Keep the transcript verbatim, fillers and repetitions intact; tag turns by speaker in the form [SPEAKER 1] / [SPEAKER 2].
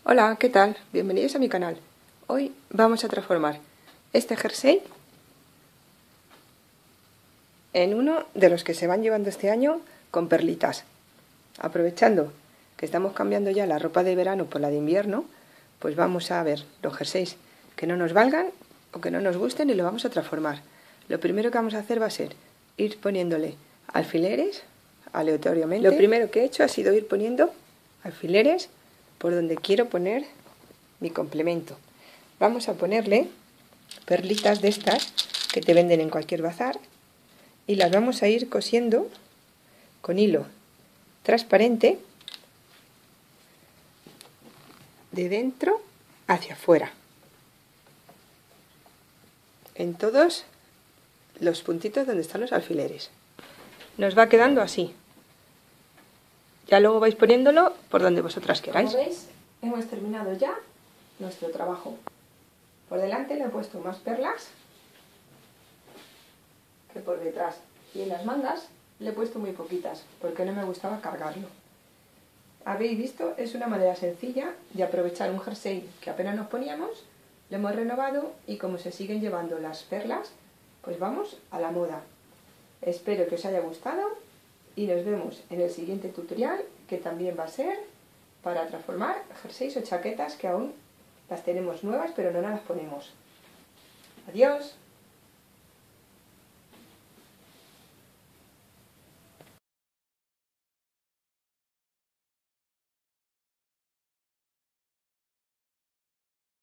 [SPEAKER 1] Hola, ¿qué tal? Bienvenidos a mi canal. Hoy vamos a transformar este jersey en uno de los que se van llevando este año con perlitas. Aprovechando que estamos cambiando ya la ropa de verano por la de invierno, pues vamos a ver los jerseys que no nos valgan o que no nos gusten y lo vamos a transformar. Lo primero que vamos a hacer va a ser ir poniéndole alfileres aleatoriamente. Lo primero que he hecho ha sido ir poniendo alfileres por donde quiero poner mi complemento. Vamos a ponerle perlitas de estas que te venden en cualquier bazar y las vamos a ir cosiendo con hilo transparente de dentro hacia afuera en todos los puntitos donde están los alfileres. Nos va quedando así. Ya luego vais poniéndolo por donde vosotras queráis. Como veis, hemos terminado ya nuestro trabajo. Por delante le he puesto más perlas que por detrás. Y en las mangas le he puesto muy poquitas, porque no me gustaba cargarlo. Habéis visto, es una manera sencilla de aprovechar un jersey que apenas nos poníamos, lo hemos renovado y como se siguen llevando las perlas, pues vamos a la moda. Espero que os haya gustado. Y nos vemos en el siguiente tutorial, que también va a ser para transformar jerseys o chaquetas que aún las tenemos nuevas pero no nos las ponemos. Adiós.